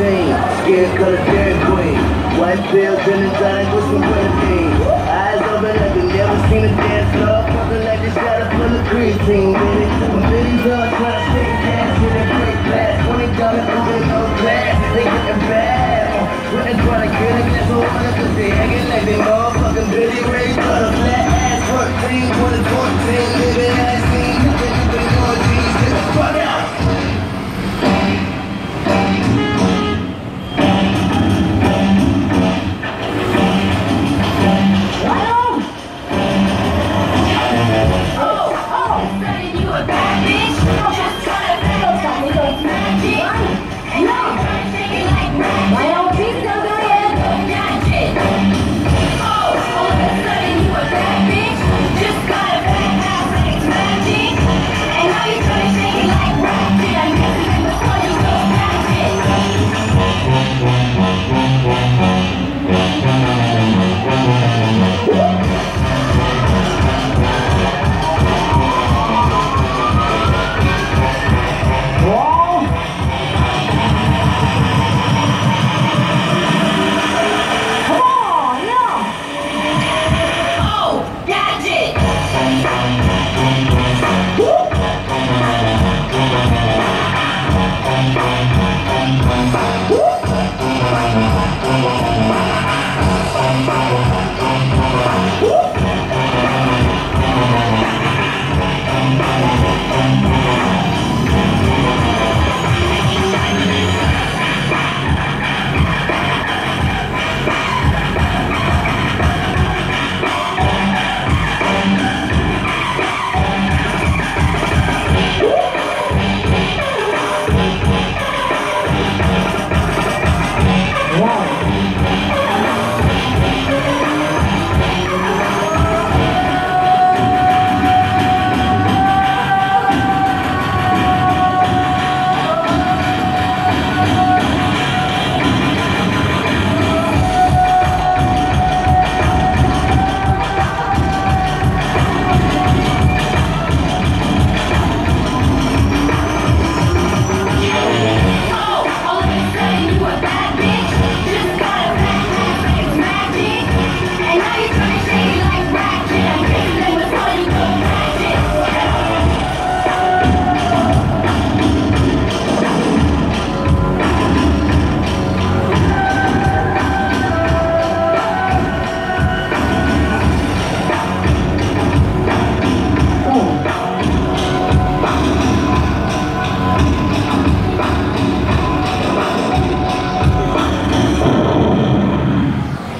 14, skin color Dairy Queen. White pills in the exotic with some grenadine. Eyes open like you never seen a dance floor. Fucking like this shot full of creatine, baby. My bitties all trying to take gas in that break glass. $20 Uber, no glass, they getting bad. When they try to get a glass of water, cause they acting like they motherfucking Billy Ray. Got a flat ass 14, 2014, living